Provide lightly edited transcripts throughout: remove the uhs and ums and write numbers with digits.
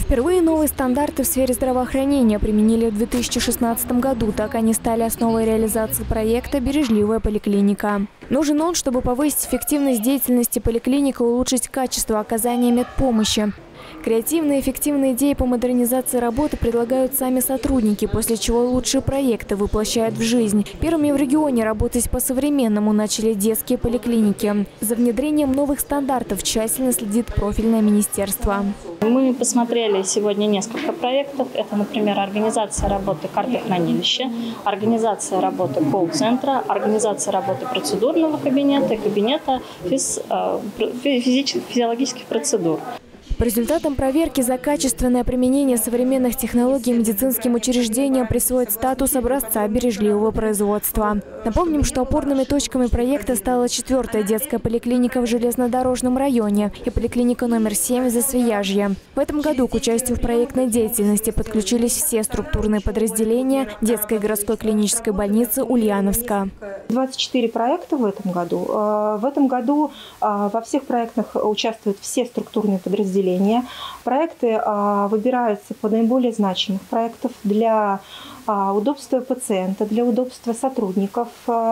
Впервые новые стандарты в сфере здравоохранения применили в 2016 году. Так они стали основой реализации проекта «Бережливая поликлиника». Нужен он, чтобы повысить эффективность деятельности поликлиник и улучшить качество оказания медпомощи. Креативные и эффективные идеи по модернизации работы предлагают сами сотрудники, после чего лучшие проекты воплощают в жизнь. Первыми в регионе работать по-современному начали детские поликлиники. За внедрением новых стандартов тщательно следит профильное министерство. Мы посмотрели сегодня несколько проектов. Это, например, организация работы картохранилища, организация работы колл-центра, организация работы процедурного кабинета и кабинета физиологических процедур. По результатам проверки за качественное применение современных технологий медицинским учреждениям присвоит статус образца бережливого производства. Напомним, что опорными точками проекта стала 4-я детская поликлиника в Железнодорожном районе и поликлиника номер 7 в Засвияжье. В этом году к участию в проектной деятельности подключились все структурные подразделения детской городской клинической больницы Ульяновска. 24 проекта в этом году. В этом году во всех проектах участвуют все структурные подразделения. Проекты выбираются по наиболее значимых проектов для удобства пациента, для удобства сотрудников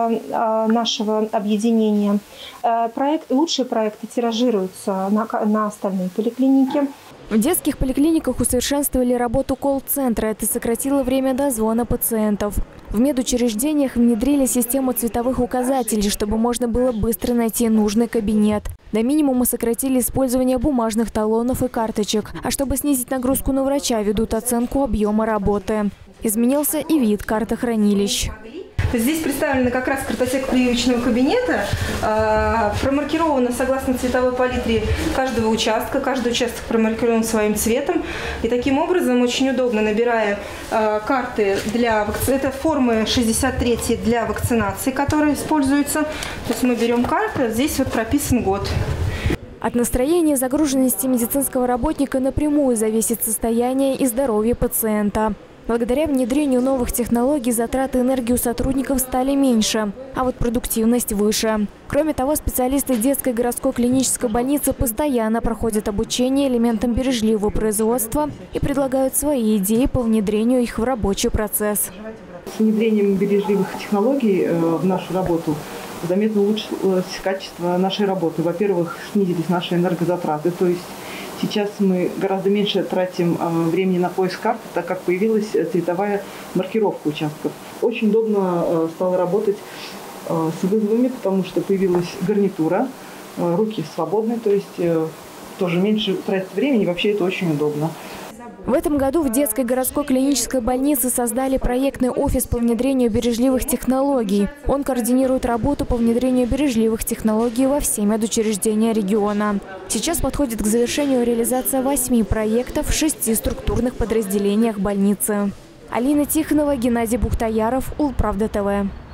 нашего объединения. Лучшие проекты тиражируются на остальные поликлиники. В детских поликлиниках усовершенствовали работу колл-центра. Это сократило время дозвона пациентов. В медучреждениях внедрили систему цветовых указателей, чтобы можно было быстро найти нужный кабинет. До минимума сократили использование бумажных талонов и карточек. А чтобы снизить нагрузку на врача, ведут оценку объема работы. Изменился и вид картохранилищ. Здесь представлена как раз картотека прививочного кабинета, промаркирована согласно цветовой палитре каждого участка. Каждый участок промаркирован своим цветом. И таким образом очень удобно, набирая карты это формы 63 для вакцинации, которые используются. То есть мы берем карты, здесь вот прописан год. От настроения и загруженности медицинского работника напрямую зависит состояние и здоровье пациента. Благодаря внедрению новых технологий затраты энергии у сотрудников стали меньше, а вот продуктивность выше. Кроме того, специалисты детской городской клинической больницы постоянно проходят обучение элементам бережливого производства и предлагают свои идеи по внедрению их в рабочий процесс. С внедрением бережливых технологий в нашу работу заметно улучшилось качество нашей работы. Во-первых, снизились наши энергозатраты, то есть сейчас мы гораздо меньше тратим времени на поиск карт, так как появилась цветовая маркировка участков. Очень удобно стало работать с вызовами, потому что появилась гарнитура, руки свободны, то есть тоже меньше тратить времени, вообще это очень удобно. В этом году в детской городской клинической больнице создали проектный офис по внедрению бережливых технологий. Он координирует работу по внедрению бережливых технологий во все медучреждения региона. Сейчас подходит к завершению реализация 8 проектов в 6 структурных подразделениях больницы. Алина Тихонова, Геннадий Бухтаяров, Улправда ТВ.